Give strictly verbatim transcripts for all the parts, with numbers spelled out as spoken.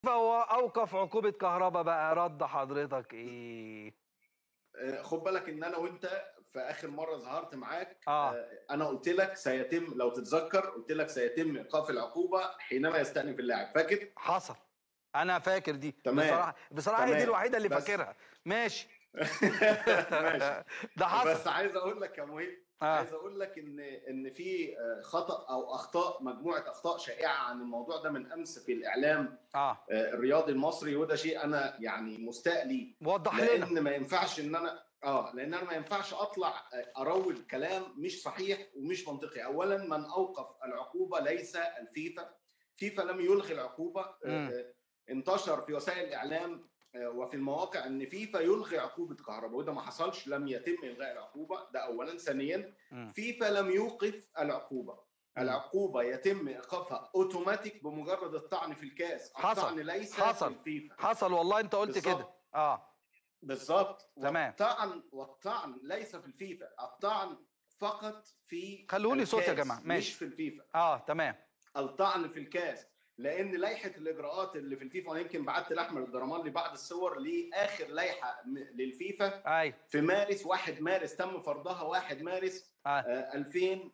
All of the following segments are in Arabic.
فهو اوقف عقوبة كهرباء بقى، رد حضرتك ايه؟ آه، خد بالك ان انا وانت في اخر مره ظهرت معاك، اه آه، انا قلت لك سيتم، لو تتذكر قلت لك سيتم ايقاف العقوبه حينما يستأنف اللاعب، فاكر؟ حصل. انا فاكر دي تمام. بصراحة، بصراحة هي دي تمام الوحيدة اللي بس. فاكرها. ماشي. ماشي. ده حصل. بس عايز اقول لك يا مهيب، اه عايز اقول لك ان ان في آه، خطأ او اخطاء، مجموعه اخطاء شائعه عن الموضوع ده من امس في الاعلام اه آه، الرياضي المصري، وده شيء انا يعني مستاء ليه. وضح لنا. لان ما ينفعش ان انا اه لان انا ما ينفعش اطلع آه، اروج كلام مش صحيح ومش منطقي. اولا، من اوقف العقوبه ليس الفيفا. فيفا لم يلغي العقوبه. آه، امم آه، انتشر في وسائل الاعلام آه، وفي المواقع ان فيفا يلغي عقوبه كهرباء، وده ما حصلش، لم يتم الغاء العقوبه، ده اولا. ثانيا، امم فيفا لم يوقف العقوبه. امم العقوبه يتم ايقافها اوتوماتيك بمجرد الطعن في الكاس، حصل. الطعن ليس في حصل. الفيفا. حصل والله، انت قلت كده. بالظبط. اه بالظبط. تمام. والطعن والطعن ليس في الفيفا، الطعن فقط في خلوني صوت يا جماعة، الكاس مش ماشي. في الفيفا. اه تمام. الطعن في الكاس، لان لائحه الاجراءات اللي في الفيفا، وانا يمكن بعت لاحمد الدرمالي بعض الصور لاخر لائحه م- للفيفا اي في مارس، واحد مارس تم فرضها، واحد مارس اه آه، ألفين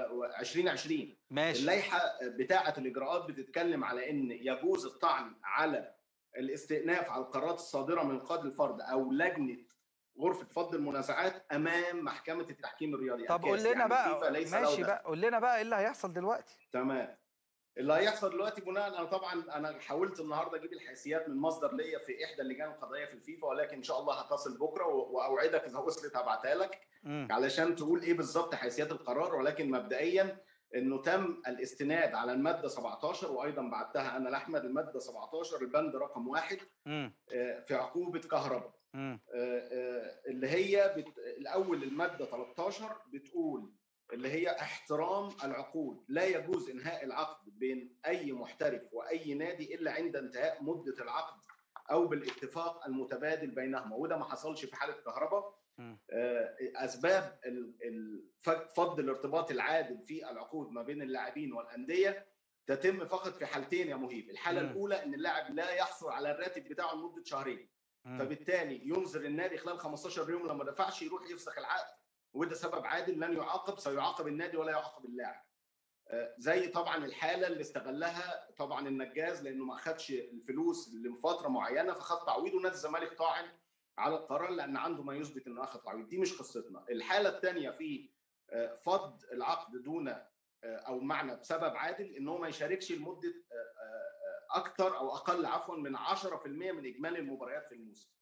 وعشرين. ماشي. اللائحه بتاعه الاجراءات بتتكلم على ان يجوز الطعن على الاستئناف على القرارات الصادره من قاضي الفرد او لجنه غرفه فض المنازعات امام محكمه التحكيم الرياضي طب قول الكاس، لنا يعني الفيفا بقى، ليس له ماشي دخل. بقى، قول لنا بقى ايه اللي هيحصل دلوقتي. تمام. اللي هيحصل دلوقتي بناء، انا طبعا انا حاولت النهارده اجيب الحيثيات من مصدر ليا في احدى اللجان القضائيه في الفيفا، ولكن ان شاء الله هتصل بكره واوعدك اذا وصلت هبعتها لك امم علشان تقول ايه بالظبط حيثيات القرار. ولكن مبدئيا انه تم الاستناد على الماده سبعتاشر، وايضا بعتها انا لاحمد، الماده سبعتاشر البند رقم واحد امم آه، في عقوبه كهرباء، امم آه، آه، اللي هي بت... الاول الماده تلتاشر بتقول اللي هي احترام العقود. لا يجوز انهاء العقد بين اي محترف واي نادي الا عند انتهاء مده العقد او بالاتفاق المتبادل بينهما، وده ما حصلش في حاله كهرباء. آه، اسباب ال- ال- فض الارتباط العادل في العقود ما بين اللاعبين والانديه تتم فقط في حالتين يا مهيب. الحاله امم الاولى ان اللاعب لا يحصل على الراتب بتاعه لمده شهرين، امم فبالتالي ينذر النادي خلال خمستاشر يوم، لما دفعش يروح يفسخ العقد، وده سبب عادل لن يعاقب، سيعاقب النادي ولا يعاقب اللاعب. آه، زي طبعا الحاله اللي استغلها طبعا النجاز، لانه ما اخدش الفلوس لفتره معينه فخد تعويض، ونادي الزمالك طاعن على القرار لان عنده ما يثبت انه اخذ تعويض. دي مش قصتنا. الحاله الثانيه في آه، فض العقد دون آه، او معنى بسبب عادل، ان هو ما يشاركش لمده آه، آه، اكثر او اقل عفوا من عشرة في المية من اجمالي المباريات في الموسم.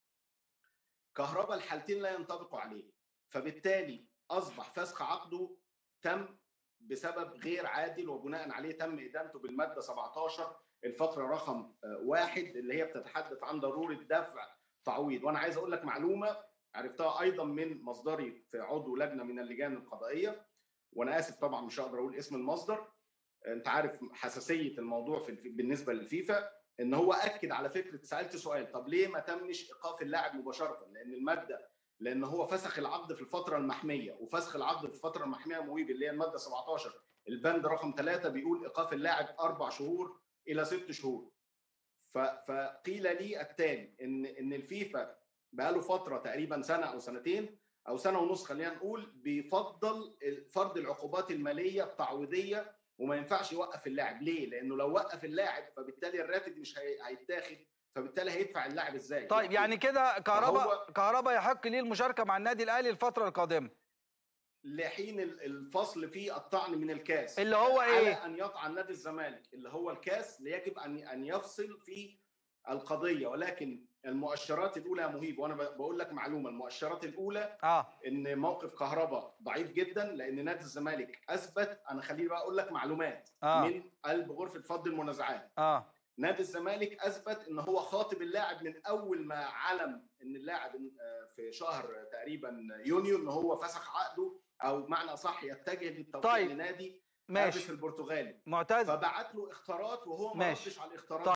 كهرباء الحالتين لا ينطبقوا عليه، فبالتالي اصبح فسخ عقده تم بسبب غير عادل، وبناء عليه تم ادانته بالماده سبعتاشر الفقره رقم واحد اللي هي بتتحدث عن ضروره دفع تعويض. وانا عايز اقول لك معلومه عرفتها ايضا من مصدري في عضو لجنه من اللجان القضائيه، وانا اسف طبعا مش هقدر اقول اسم المصدر، انت عارف حساسيه الموضوع في بالنسبه للفيفا، ان هو اكد على فكره. سالت سؤال، طب ليه ما تمش ايقاف اللاعب مباشره؟ لان الماده، لان هو فسخ العقد في الفتره المحميه، وفسخ العقد في الفتره المحميه مويب اللي هي الماده سبعتاشر البند رقم ثلاثة بيقول ايقاف اللاعب اربع شهور الى ست شهور. فقيل لي التالي ان ان الفيفا بقاله فتره تقريبا سنه او سنتين او سنه ونص خلينا نقول بيفضل فرض العقوبات الماليه التعويضيه، وما ينفعش يوقف اللاعب. ليه؟ لانه لو وقف اللاعب فبالتالي الراتب مش هيتاخد، فبالتالي هيدفع اللاعب ازاي؟ طيب يعني يعني كده كهرباء فهو كهرباء يحق ليه المشاركة مع النادي الاهلي الفترة القادمة، لحين الفصل في الطعن من الكاس اللي هو على ايه؟ ان يطعن نادي الزمالك، اللي هو الكاس يجب ان ان يفصل في القضيه. ولكن المؤشرات الاولى يا مهيب، وانا بقول لك معلومه، المؤشرات الاولى اه ان موقف كهرباء ضعيف جدا، لان نادي الزمالك اثبت، انا خليني بقى اقول لك معلومات اه من قلب غرفه فض المنازعات. اه نادي الزمالك اثبت ان هو خاطب اللاعب من اول ما علم ان اللاعب في شهر تقريبا يونيو ان هو فسخ عقده، او معنى صح يتجه للتوقيع طيب لنادي ابس ماشي. البرتغالي، معتز. فبعت له اختارات وهو ما ماشي. ردش على الاختارات.